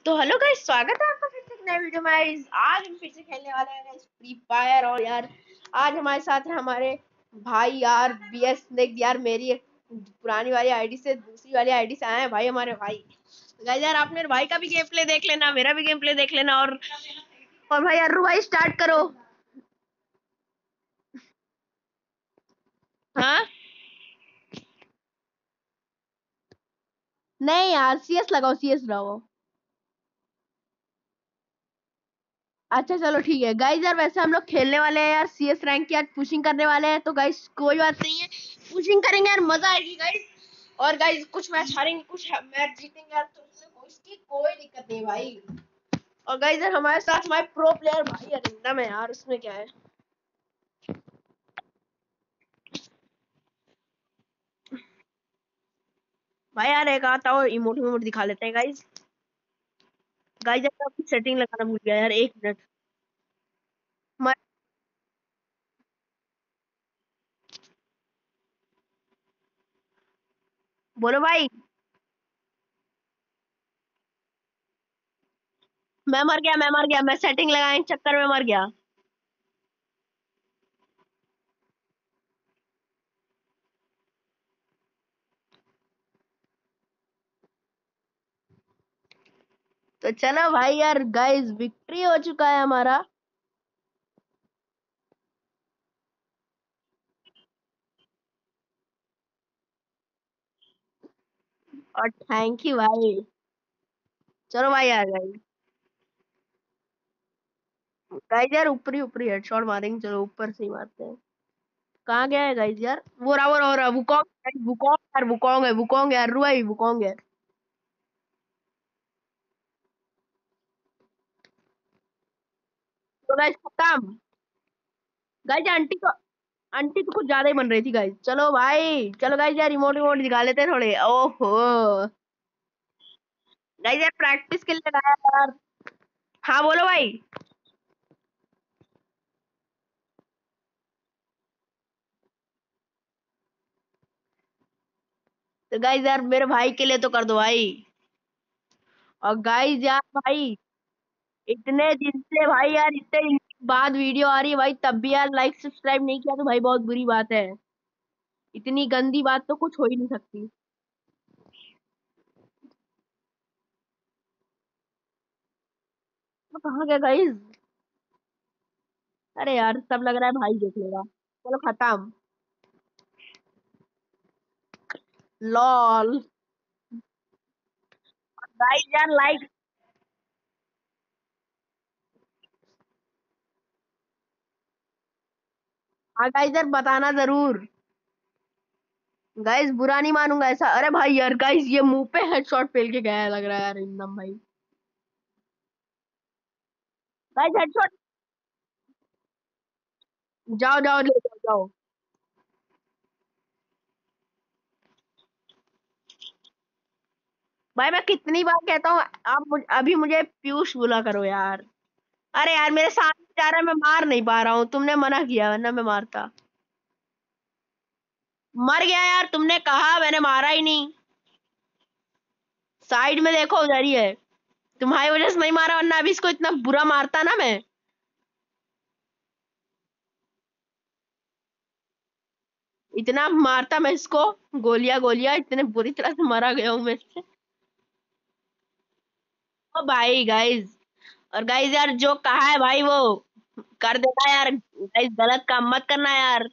तो hello guys, स्वागत है आपका फिर से एक नए वीडियो में। आज हम फिर से खेलने वाले हैं गाइस फ्री फायर। और यार आज हमारे साथ है हमारे भाई यार बीएस नेक यार, मेरी पुरानी वाली आईडी से दूसरी वाली आईडी से आए हैं भाई हमारे भाई। गाइस यार आप मेरे भाई का भी गेम प्ले देख लेना, मेरा भी गेम प्ले देख लेना। और भाई यार भाई स्टार्ट करो। हाँ नहीं यार, सीएस लगाओ, सीएस लगाओ। अच्छा चलो ठीक है गाइज। यार वैसे हम लोग खेलने वाले हैं यार सीएस रैंक की, आज पुशिंग करने वाले हैं। तो गाइज कोई बात नहीं है, पुशिंग करेंगे यार, मजा आएगी गाइज। और गाइज कुछ मैच हारेंगे, कुछ मैच जीतेंगे यार, तो उसमें कोई कोई दिक्कत नहीं भाई। और गाइज यार हमारे साथ हमारे प्रो प्लेयर भाई अरिंदम में यार, उसमें क्या है भाई यार। एक आता हो इमोट इमोट दिखा लेते हैं गाइज। गाइज यार अपनी सेटिंग लगाना भूल गया यार, एक मिनट। बोलो भाई। मैं मर गया, मैं मर गया, मैं सेटिंग लगाने के चक्कर में मर गया। तो चलो भाई यार गाइस, विक्ट्री हो चुका है हमारा। और थैंक यू भाई। चलो भाई आ गए गाइस यार, ऊपरी ऊपरी हेडशॉट मारेंगे, चलो ऊपर से ही मारते हैं। कहाँ गया है गाइस यार, वो रहा वुकोंग। वुकोंग यार, वुकोंग है, वुकोंग यार, रुआई वुकोंग है। तो गाइस खत्म। गाइस आंटी तो कुछ ज्यादा ही बन रही थी गाइस। चलो भाई, चलो गाइस यार रिमोट रिमोट दिखा लेते हैं थोड़े। ओहो गाइस यार प्रैक्टिस के लिए लगाया यार। हाँ बोलो भाई। तो गाइस यार मेरे भाई के लिए तो कर दो भाई। और गाइस यार भाई, इतने दिन से भाई यार, इतने दिन बाद वीडियो आ रही है भाई, तब भी यार लाइक सब्सक्राइब नहीं किया तो भाई बहुत बुरी बात है। इतनी गंदी बात तो कुछ हो ही नहीं सकती। तो कहाँ गया गाइस? अरे यार सब लग रहा है भाई देख लेगा। चलो खत्म। लॉल। गाइस यार लाइक। हाँ गाइस यार बताना जरूर। गाइस बुरा नहीं मानूंगा ऐसा। अरे भाई यार गाइस, ये मुंह पे हेडशॉट पेल के गया है लग रहा है यार एकदम भाई। Guys headshot. जाओ जाओ ले जाओ जाओ। भाई मैं कितनी बार कहता हूँ, अभी मुझे पीयूष बुला करो यार। अरे यार मेरे सामने जा रहा है, मैं मार नहीं पा रहा हूँ, तुमने मना किया वरना मैं मारता। मर गया यार, तुमने कहा, मैंने मारा ही नहीं। साइड में देखो, उधर ही है। तुम्हारी वजह से नहीं मारा, वरना अभी इसको इतना बुरा मारता ना मैं। इतना मारता मैं इसको, गोलियां गोलियां, इतने बुरी तरह से मारा गया हूं मैं इससे। ओ भाई गाइस। और गाइस यार जो कहा है भाई वो कर देना यार। गाइस गलत काम मत करना यार।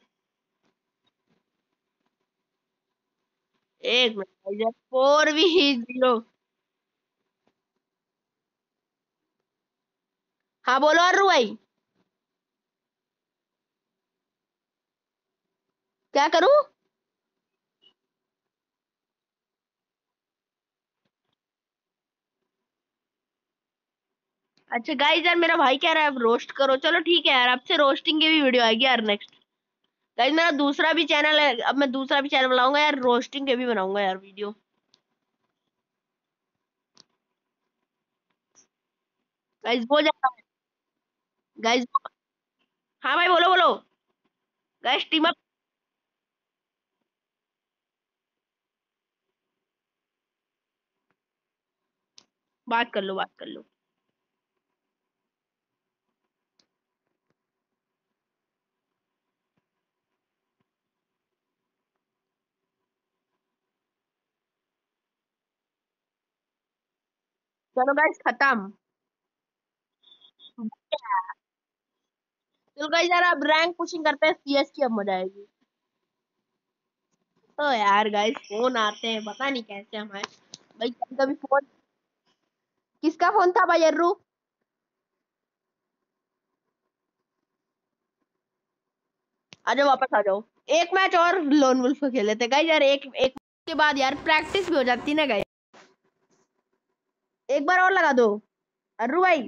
एक मिनट गाइस यार, 4v0। हाँ बोलो और भाई। क्या करूं? अच्छा गाइस यार मेरा भाई कह रहा है अब रोस्ट करो, चलो ठीक है यार, अब से रोस्टिंग की भी वीडियो आएगी यार नेक्स्ट। गाइस मेरा दूसरा भी चैनल है, अब मैं दूसरा भी चैनल बनाऊंगा यार, रोस्टिंग के भी बनाऊंगा यार वीडियो। गाइस हो जाता है। गाइस। हाँ भाई बोलो बोलो। Guys team up. बात कर लो, बात कर लो। चलो गाइस खत्म। चलो गाइस यार अब रैंक पुशिंग करते हैं, सीएस की अब मजा आएगी। तो यार गाइस फोन आते हैं पता नहीं कैसे हमारे। भाई कभी कभी फोन। किसका फोन था भाई अर्रू? आ जाओ वापस आ जाओ। एक मैच और लोन वुल्फ को खेले थे गाइस यार, एक एक के बाद यार प्रैक्टिस भी हो जाती ना गाइस। एक बार और लगा दो अर्रू भाई।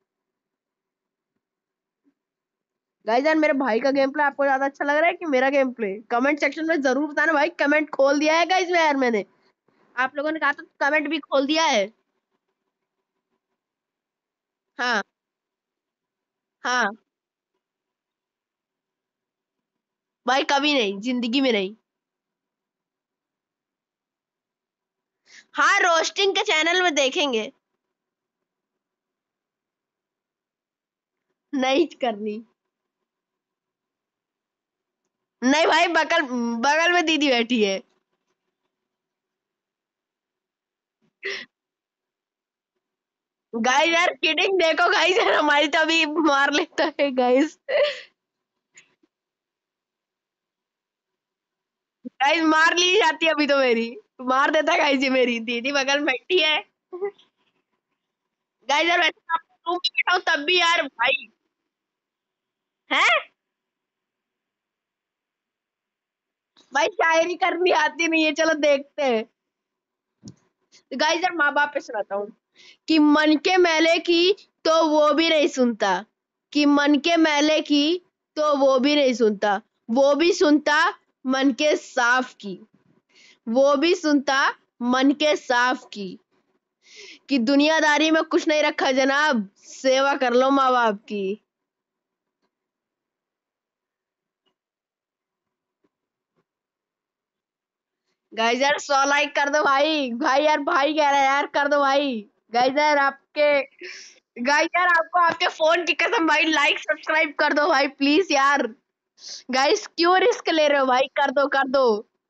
गाइस यार मेरे भाई का गेम प्ले आपको ज्यादा अच्छा लग रहा है कि मेरा गेम प्ले? कमेंट सेक्शन में जरूर बताना भाई। कमेंट खोल दिया है गाइस यार मैंने। आप लोगों ने कहा तो कमेंट भी खोल दिया है। हाँ। हाँ भाई कभी नहीं, जिंदगी में नहीं। हाँ रोस्टिंग के चैनल में देखेंगे। नहीं करनी। नहीं भाई बगल बगल में दीदी बैठी है। गाइस यार किडिंग देखो गाइस यार, हमारी तो अभी मार लेता है गाइस। गाइस मार ली जाती है अभी तो मेरी। मार देता है गाइस, ये मेरी दीदी बगल में बैठी है। गाइस यार वैसे तो रूम में बैठा हूँ तब भी यार भाई। है भाई शायरी करनी आती नहीं है, चलो देखते हैं। गाइस यार माँ बाप पे सुनाता हूँ कि मन के मैले की तो वो भी नहीं सुनता। कि मन के मैले की तो वो भी नहीं सुनता। वो भी सुनता मन के साफ की। वो भी सुनता मन के साफ की। कि दुनियादारी में कुछ नहीं रखा जनाब, सेवा कर लो माँ बाप की। गाइस यार 100 लाइक कर दो भाई। भाई यार भाई कह रहा है यार, कर दो भाई। गाइस यार आपके। गाइस यार आपको आपके फोन की कसम भाई, लाइक सब्सक्राइब कर दो भाई प्लीज यार। गाइस क्यों रिस्क ले रहे हो भाई, कर दो कर दो।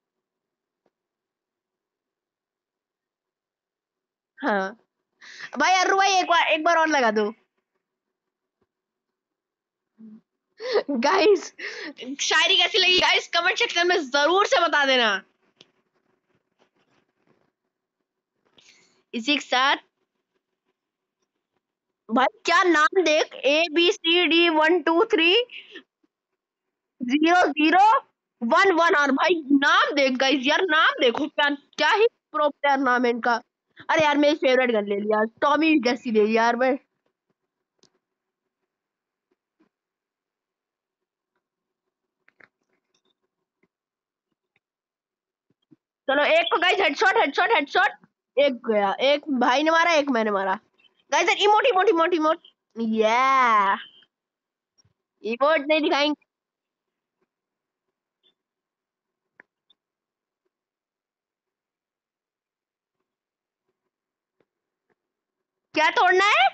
हाँ भाई अरु भाई एक बार और लगा दो। गाइस शायरी कैसी लगी गाइस कमेंट सेक्शन में जरूर से बता देना। इसी के साथ भाई क्या नाम देख, ABCD1 2 3 0 0 1 1 और भाई नाम देख गाइस यार, नाम देखो क्या क्या ही प्रो प्लेयर नाम है इनका। अरे यार मेरी फेवरेट गन ले लिया टॉमी जैसी ले लिया यार मैं। चलो एक को गाइस हेडशॉट हेडशॉट हेडशॉट। एक गया, एक भाई ने मारा एक मैंने मारा। Guys emote emote emote emote. या इमोट नहीं दिखाएंगे। क्या तोड़ना है?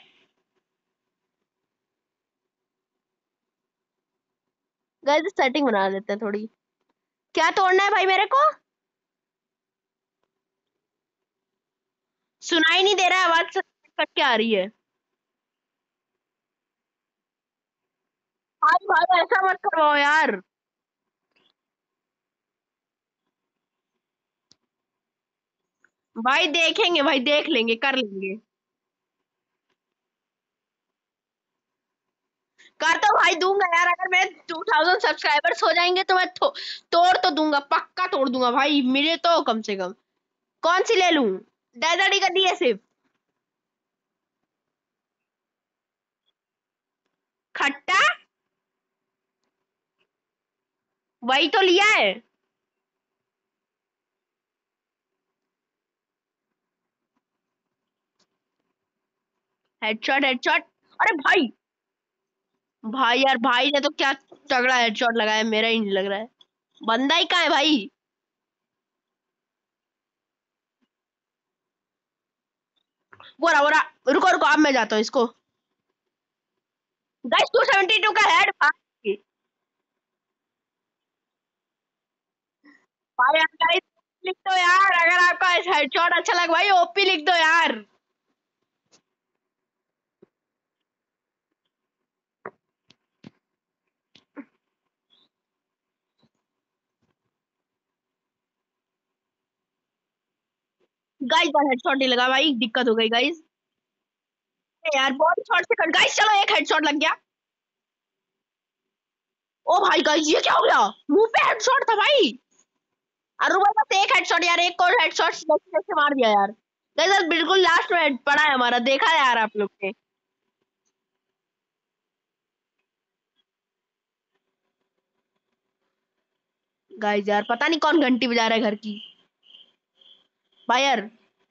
गाइस सेटिंग बना लेते हैं थोड़ी। क्या तोड़ना है भाई मेरे को? सुनाई नहीं दे रहा है, आवाज कट के आ रही है। भाई भाई ऐसा मत करवाओ यार। भाई देखेंगे भाई, देख लेंगे कर लेंगे। कर तो भाई दूंगा यार, अगर मेरे 2000 सब्सक्राइबर्स हो जाएंगे तो मैं तोड़ तो दूंगा, पक्का तोड़ दूंगा भाई, मिले तो कम से कम। कौन सी ले लूं? डेजर्ट ही करनी है सिर्फ? खट्टा। वही तो लिया है। Headshot headshot. अरे भाई। भाई यार भाई ने तो क्या तगड़ा हेडशॉट लगाया, मेरा ही नहीं लग रहा है। बंदा ही कहाँ है भाई? वो रहा रुको रुको, अब मैं जाता हूँ इसको। गाइस 272 का हेड भाई यार गाइस लिख दो यार, अगर आपका हेडशॉट अच्छा लगा भाई ओपी लिख दो यार। गाइस बार हेडशॉट नहीं लगा भाई, दिक्कत हो गई गाइस। यार बहुत शॉट से कट, गाइस चलो एक हेडशॉट लग गया। ओ भाई गाइस ये क्या हो गया, मुंह पे हेडशॉट था भाई। अरे भाई बस एक हेडशॉट यार, एक और हेडशॉट से मार दिया यार। गाइस बिल्कुल लास्ट में पड़ा है हमारा, देखा है यार आप लोग ने। गाइस यार पता नहीं कौन घंटी बजा रहा है घर की। भाई यार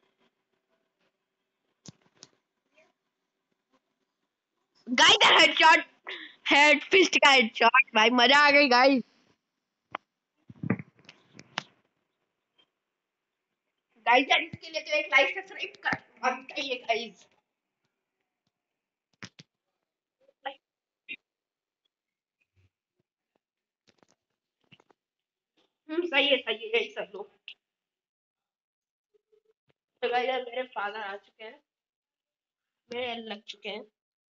गाइस यार हेडशॉट, हेड फिस्ट का हेडशॉट भाई, मजा आ गई गाइस। गाइस यार इसके लिए तो एक लाइक सब्सक्राइब कर बनता ही है गाइस। सही है यही सब लोग। तो गाइस यार मेरे फादर आ चुके हैं, मेरे लग चुके हैं।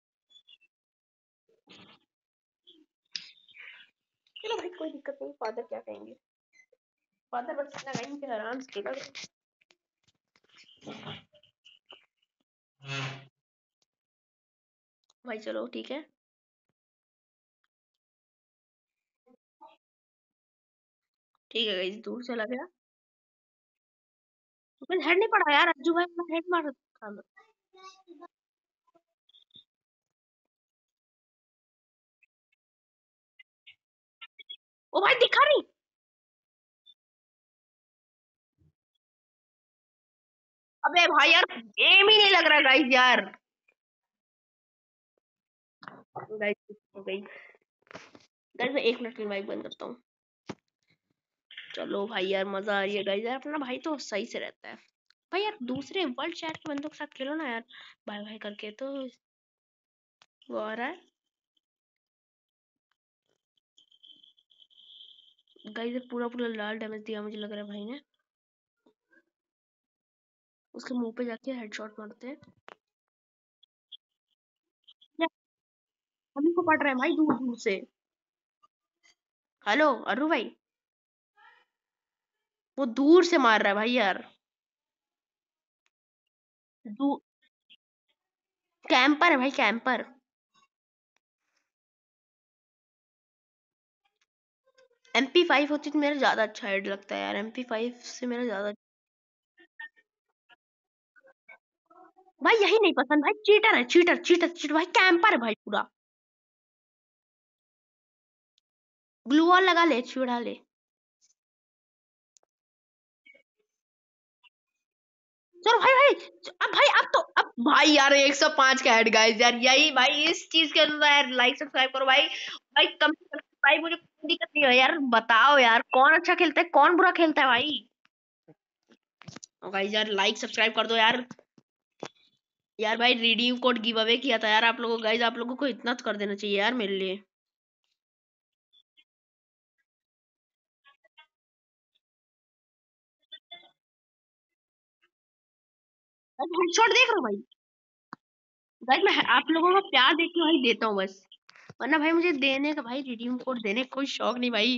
चलो भाई कोई दिक्कत नहीं, फादर क्या कहेंगे। फादर बस इतना कहेंगे कि आराम से खेला करो। भाई चलो ठीक है। ठीक है गाइस दूर चला गया। तो हेड नहीं पड़ा यार, अज्जू भाई अपना हेड मार था। ओ भाई दिखा नहीं। अबे भाई यार एम ही नहीं लग रहा गाइस यार। गाइस हो गई। गाइस मैं 1 मिनट में माइक बंद करता हूँ। चलो भाई यार मजा आ रही है गाइस यार, अपना भाई तो सही से रहता है। भाई यार दूसरे वर्ल्ड चैट के बंदों के साथ खेलो ना यार, बाय बाय करके तो वो आ रहा है। गाइस पूरा पूरा लाल डैमेज दिया मुझे लग रहा है भाई ने। उसके मुंह पे जाके हेडशॉट मारते हैं। या, हम को पड़ रहा है भाई दूर दूर से। हेलो अरु भाई, वो दूर से मार रहा है भाई यार। दू कैंपर है भाई कैंपर। MP5 होती तो मेरा ज्यादा अच्छा हेड लगता है यार, MP5 से मेरा ज्यादा। भाई यही नहीं पसंद भाई, चीटर है, चीटर चीटर चीटर भाई, कैंपर है भाई पूरा। ग्लू वॉल लगा ले, छुड़ा ले। चलो भाई भाई, अब भाई यार 105 का हेड गाइस यार, यही भाई इस चीज के अंदर यार लाइक सब्सक्राइब करो भाई। भाई कम से कम भाई, मुझे कोई दिक्कत नहीं है यार, बताओ यार कौन अच्छा खेलता है कौन बुरा खेलता है भाई। गाइस यार लाइक सब्सक्राइब कर दो यार। यार भाई रिडीम कोड गिव अवे किया था यार आप लोगों को, गाइस आप लोगों को इतना तो कर देना चाहिए यार मेरे लिए। हेडशॉट देख रहा हूँ भाई। गाइस मैं आप लोगों का प्यार देख के भाई देता हूँ बस, वरना भाई मुझे देने का भाई रिडीम कोड देने का कोई शौक नहीं भाई।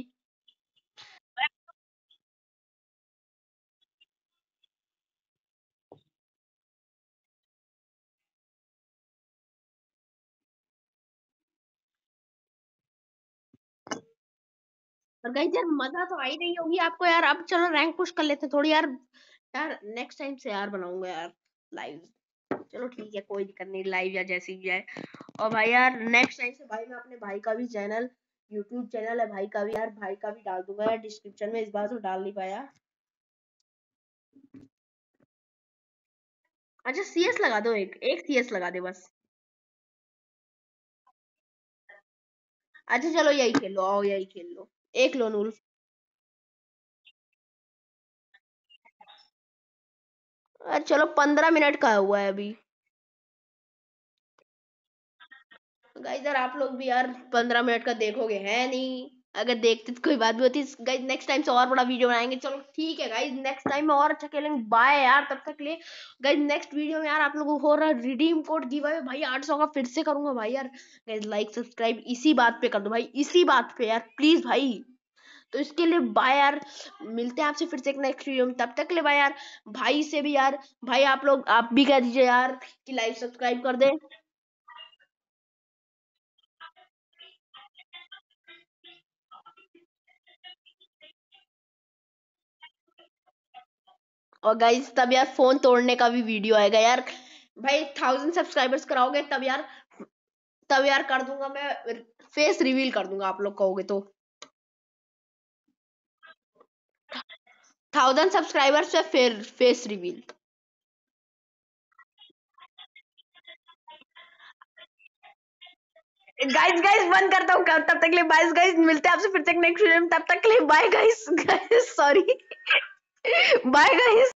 और गाइस यार मजा तो आई नहीं होगी आपको यार, अब चलो रैंक पुश कर लेते हैं थोड़ी यार। यार नेक्स्ट टाइम से यार बनाऊंगा यार लाइव। चलो ठीक है कोई दिक्कत नहीं, लाइव या जैसी भी जाए। और भाई यार नेक्स्ट टाइम से भाई मैं अपने भाई का भी चैनल, यूट्यूब चैनल है भाई का भी यार, भाई का भी डाल दूंगा यार डिस्क्रिप्शन में, इस बार तो डाल नहीं पाया। अच्छा CS लगा दो, एक एक CS लगा दे बस। अच्छा चलो यही खेल लो, आओ यही खेल लो, एक लोन वुल्फ। चलो 15 मिनट का हुआ है अभी। गाइस यार आप लोग भी यार 15 मिनट का देखोगे है नहीं, अगर देखते तो कोई बात भी होती। गाइस नेक्स्ट टाइम से और बड़ा वीडियो बनाएंगे। चलो ठीक है गाइस, नेक्स्ट टाइम में और अच्छा खेलेंगे। बाय यार, तब तक के लिए। गाइस नेक्स्ट वीडियो में यार आप लोगों को हो रहा रिडीम कोड गिव अवे भाई, 800 का फिर से करूंगा भाई यार। गाइस लाइक सब्सक्राइब इसी बात पे कर दो भाई, इसी बात पे यार प्लीज भाई। तो इसके लिए बाय यार, मिलते हैं आपसे फिर से एक नेक्स्ट वीडियो में। तब तक के लिए बाय यार। भाई से भी यार, भाई आप लोग आप भी कह दीजिए यार कि लाइक सब्सक्राइब कर दे। और गाइस तब यार फोन तोड़ने का भी वीडियो आएगा यार। भाई 1000 सब्सक्राइबर्स कराओगे तब यार कर दूंगा मैं, फेस रिवील कर दूंगा आप लोग कहोगे तो। 1000 सब्सक्राइबर्स पे फिर फेस रिवील। गाइस गाइस बंद करता हूँ, तब तक के लिए बाय गाइस, मिलते हैं आपसे फिर से नेक्स्ट वीडियो में। तब तक के लिए bye guys. Guys sorry. Bye guys.